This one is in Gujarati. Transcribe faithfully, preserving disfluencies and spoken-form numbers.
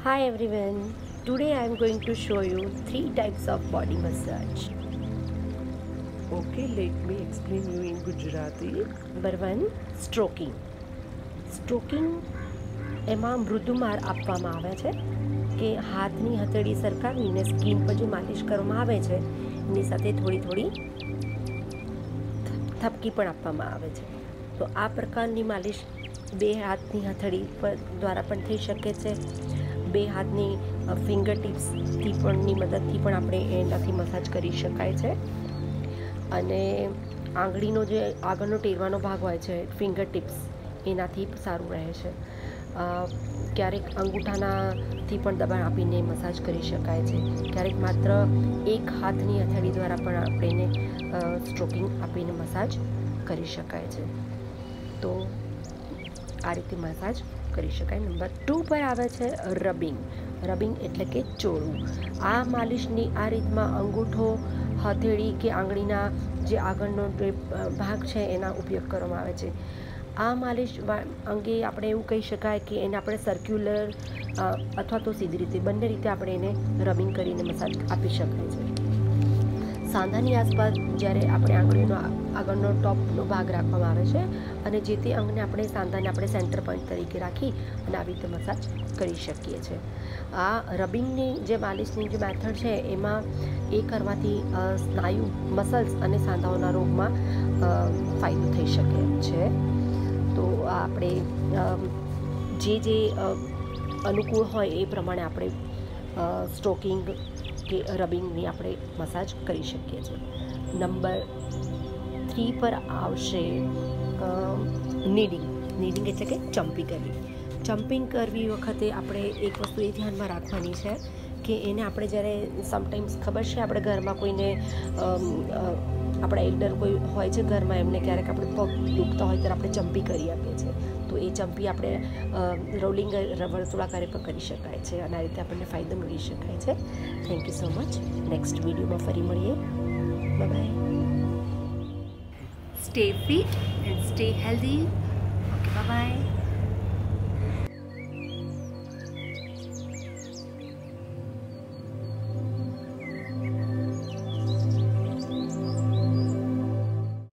Hi everyone, today I am going to show you three types of body massage. Okay, let me explain you in Gujarati. Number one, stroking. Stroking એમાં મૃદુમાર આપવામાં આવે છે કે હાથની હથેળી સરકાવીને સ્કિન પર જે માલિશ કરવામાં આવે છે એની સાથે થોડી થોડી થપકી પણ આપવામાં આવે છે. તો આ પ્રકારની માલિશ બે હાથની હથેળી પર દ્વારા પણ થઈ શકે છે. બે હાથની ફિંગર ટિપ્સથી પણની મદદથી પણ આપણે એનાથી મસાજ કરી શકાય છે. અને આંગળીનો જે આગળનો ટેરવાનો ભાગ હોય છે ફિંગર ટિપ્સ એનાથી સારું રહે છે. ક્યારેક અંગૂઠાનાથી પણ દબાણ આપીને મસાજ કરી શકાય છે. ક્યારેક માત્ર એક હાથની હથેળી દ્વારા પણ આપણે એને સ્ટ્રોકિંગ આપીને મસાજ કરી શકાય છે. તો આ રીતે મસાજ કરી શકાય. નંબર ટુ પર આવે છે રબિંગ. રબિંગ એટલે કે ચોળવું. આ માલિશની આ રીતમાં અંગૂઠો, હથેળી કે આંગળીના જે આગળનો જે ભાગ છે એના ઉપયોગ કરવામાં આવે છે. આ માલિશ અંગે આપણે એવું કહી શકાય કે એને આપણે સર્ક્યુલર અથવા તો સીધી રીતે બંને રીતે આપણે એને રબિંગ કરીને મસાજ આપી શકાય છે. સાંધાની આસપાસ જ્યારે આપણે આંગળીનો આગળનો ટોપનો ભાગ રાખવામાં આવે છે અને જે તે અંગને આપણે સાંધાને આપણે સેન્ટર પોઈન્ટ તરીકે રાખી અને આવી રીતે મસાજ કરી શકીએ છીએ. આ રબિંગની જે માલિશની જે મેથડ છે એમાં એ કરવાથી સ્નાયુ મસલ્સ અને સાંધાઓના રોગમાં ફાયદો થઈ શકે છે. તો આપણે જે જે અનુકૂળ હોય એ પ્રમાણે આપણે સ્ટ્રોકિંગ કે રબિંગની આપણે મસાજ કરી શકીએ છીએ. નંબર થ્રી પર આવશે નીડિંગ. નીડિંગ એટલે કે ચમ્પી કરવી. ચમ્પિંગ કરવી વખતે આપણે એક વસ્તુ એ ધ્યાનમાં રાખવાની છે કે એને આપણે જ્યારે સમટાઈમ્સ ખબર છે આપણે ઘરમાં કોઈને આપણા એલ્ડર કોઈ હોય છે ઘરમાં એમને ક્યારેક આપણે પગ દુખતા હોય ત્યારે આપણે ચમ્પી કરી આપીએ છીએ. તો એ ચમ્પી આપણે રોલિંગ વર્તુળાકારે પણ કરી શકાય છે અને આ રીતે આપણને ફાયદો મળી શકાય છે. Thank you so much. Next વિડીયોમાં ફરી મળીએ. Bye bye. Stay fit and stay healthy.